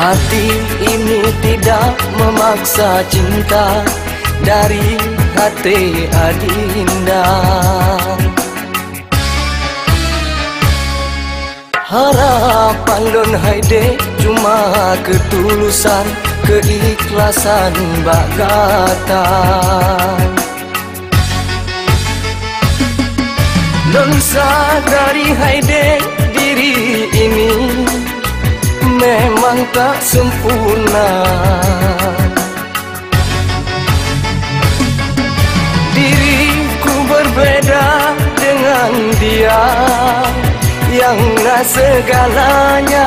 Hati ini tidak memaksa cinta dari hati Adinda. Harapan Don Haide cuma ketulusan, keikhlasan bagata. Don sadari Haide diri ini memang tak sempurna. Diriku berbeda dengan dia yang segalanya.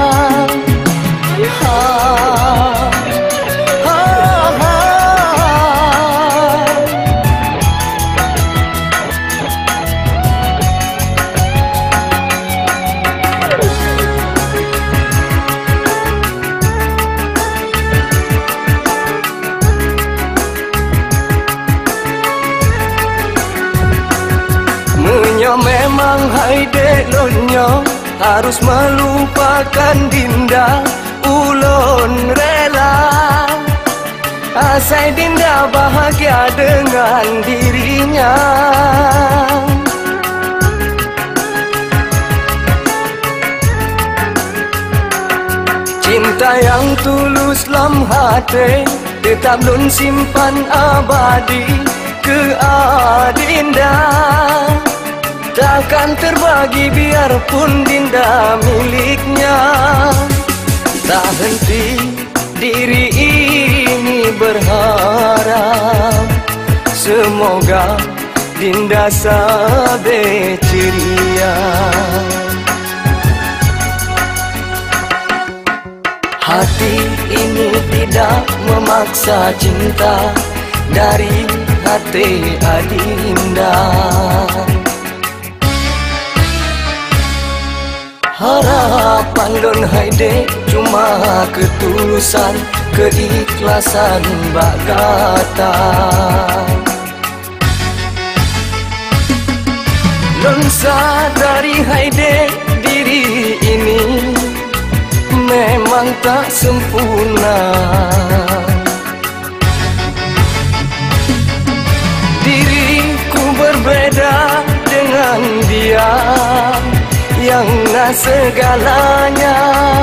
Memang Haide lonyo harus melupakan Dinda. Ulun rela asai Dinda bahagia dengan dirinya. Cinta yang tulus dalam hati tetap lun simpan abadi ke Adinda. Takkan terbagi biarpun Dinda miliknya. Tak henti diri ini berharap semoga Dinda sabe ceria. Hati ini tidak memaksa cinta dari hati Adinda. Harapan Don Haide cuma ketulusan, keikhlasan bagata. Don sadari Haide diri ini memang tak sempurna. Diriku berbeda dengan dia yang segalanya.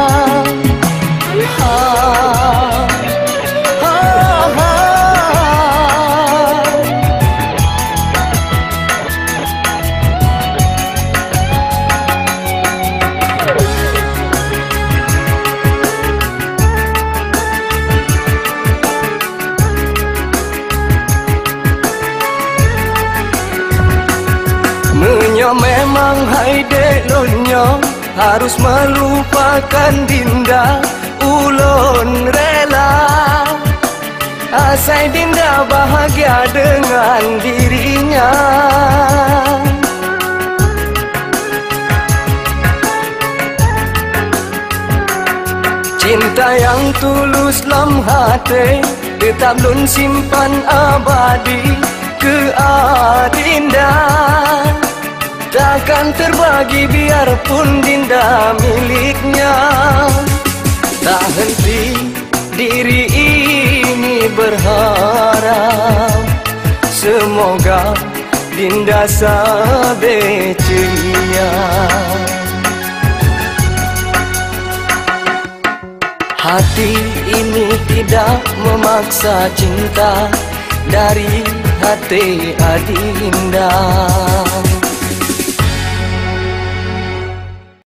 Memang Haide lonyo harus melupakan Dinda. Ulun rela asai Dinda bahagia dengan dirinya. Cinta yang tulus dalam hati tetap lun simpan abadi ke Adinda. Takkan terbagi biarpun Dinda miliknya. Tak henti diri ini berharap semoga Dinda sabe ceria. Hati ini tidak memaksa cinta dari hati Adinda.